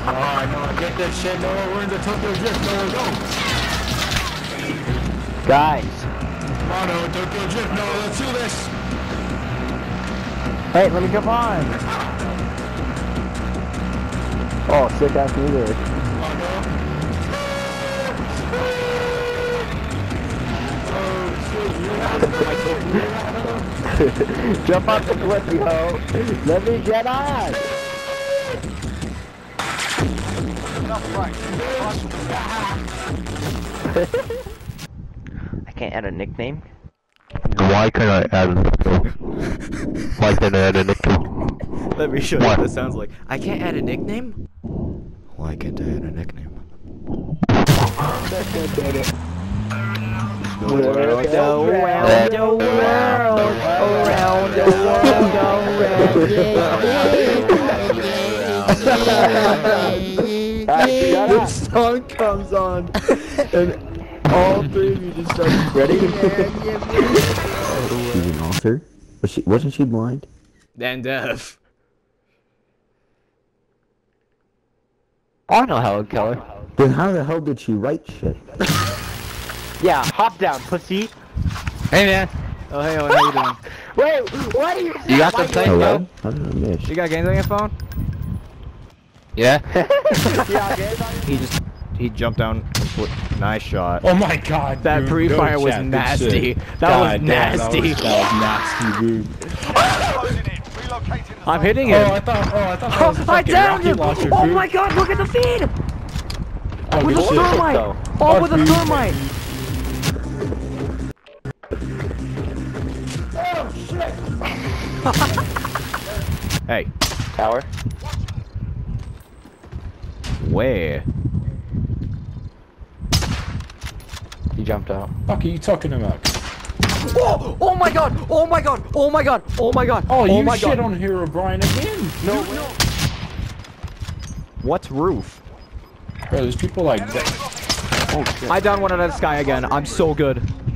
No, get this shit, no, we're in the Tokyo Drift, no, go! Guys. Come on, no, Tokyo Drift, no, let's do this! Hey, let me jump on. Oh, sick ass music. Come on, no. Jump off the cliff, yo. Let me get on. I can't add a nickname. Why can't I add a nickname? Why can't I add a nickname? Let me show you what this sounds like. I can't add a nickname? Why can't I add a nickname? Around the world. This song comes on, and all three of you just start. Ready? She's an author? Wasn't she blind? And deaf. I know Helen Keller. Then how the hell did she write shit? Yeah, hop down, pussy. Hey man. Oh hey, how you doing? Wait, what are you? You got the thing, Hello? How did I miss? You got games on your phone? Yeah. Yeah, games on your He jumped down. Nice shot. Oh my god, That dude. pre-fire Go, was chat, good nasty. shit. That God was damn, nasty. That was nasty, dude. I'm hitting him. Oh, I thought that was a I fucking downed rocket him! launcher, Oh dude. my god, look at the feed! Oh, With a good shit. thermite! though. Oh, with a dude. thermite! Hey. tower. Where? He jumped out. Fuck are you talking about? Oh! Oh my god! Oh my god! Oh my god! Oh my god! Oh, you my shit god! on Hero Brian again. No. What's roof? Bro, there's people like that. Oh shit. I downed one out of the sky again. I'm so good.